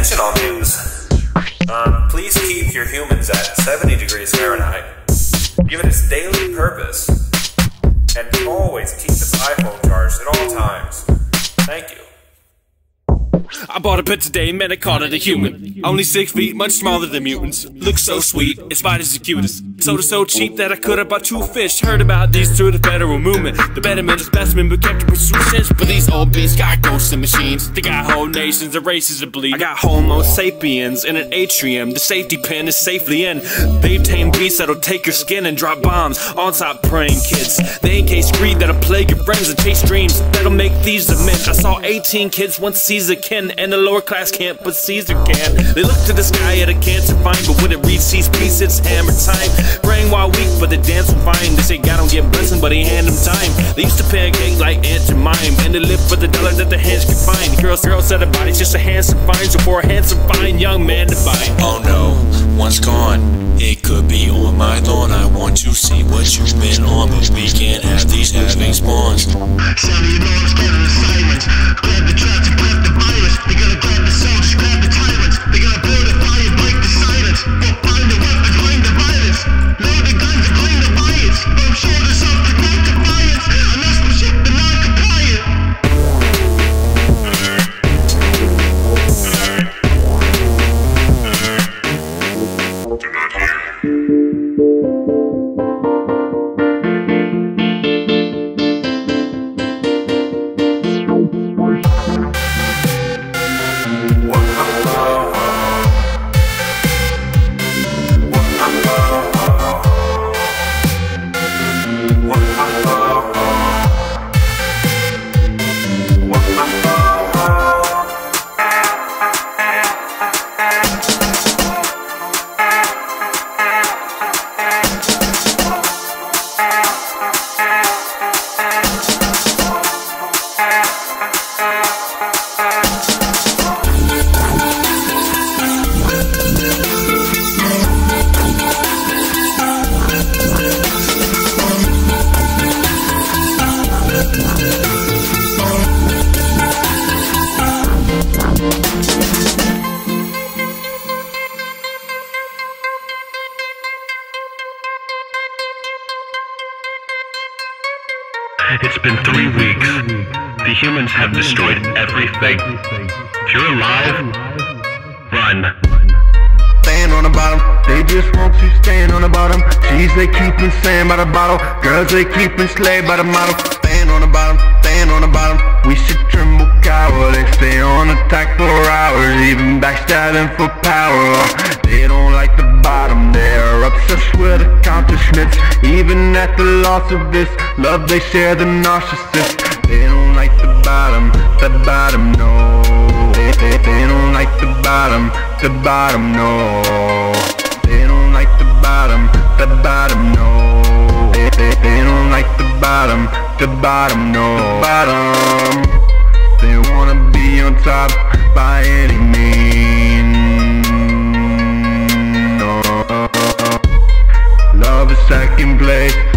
Attention all news. Please keep your humans at 70 degrees Fahrenheit. Give it its daily purpose. And always keep its iPhone charged at all times. Thank you. I bought a pet today, man, I called it a human. Only 6 feet, much smaller than mutants. Looks so sweet, and spiders the cutest. Soda so cheap that I could have bought 2 fish. Heard about these through the federal movement. The betterment of specimen, but kept in pursuit. But these old beasts got ghosts and machines. They got whole nations and races to bleed. I got Homo sapiens in an atrium. The safety pin is safely in. They've tamed beasts that'll take your skin and drop bombs on top praying kids. They encase greed that'll plague your friends and chase dreams that'll make thieves of men. I saw 18 kids once Caesar kin, and the lower class can't, but Caesar can. They look to the sky at a cancer vine, but when it reaches peace, it's hammer time. Praying while weak, but the dance will find. They say God don't give blessing, but he hand them time. They used to pancake like Aunt Jemima, and they live for the dollar that their hands can find. Girls said the body's just a handsome find, so for a handsome fine young man to buy. Oh no, one's gone. It could be on my lawn. I want to see what you've been on, but we can't have these having spawns. Some of you know I'm scared of the sirens. Grab the drugs and grab the virus. They gotta grab the soldiers, grab the tyrants. They gotta build a fire, break the silence. We'll find the weapons, find the violence. Load the guns and claim the riots. Both shoulders up, promote defiance. Unless we're shit, the non-compliant. It's been 3 weeks. The humans have destroyed everything. If you're alive, run. Staying on the bottom, they just want you staying on the bottom. Cheese they keep insane by the bottle. Girls they keep enslaved by the model. Staying on the bottom, staying on the bottom. We should tremble, cower. They stay on attack for hours, even backstabbing for power. They don't like the bottom, they're obsessed with accomplishments. Even at the loss of this love they share, the narcissist. They don't like the bottom, no. They don't like the bottom, no. They don't like the bottom, no. They don't like the bottom, no. The bottom. They wanna be on top by any means. No. Love is second place.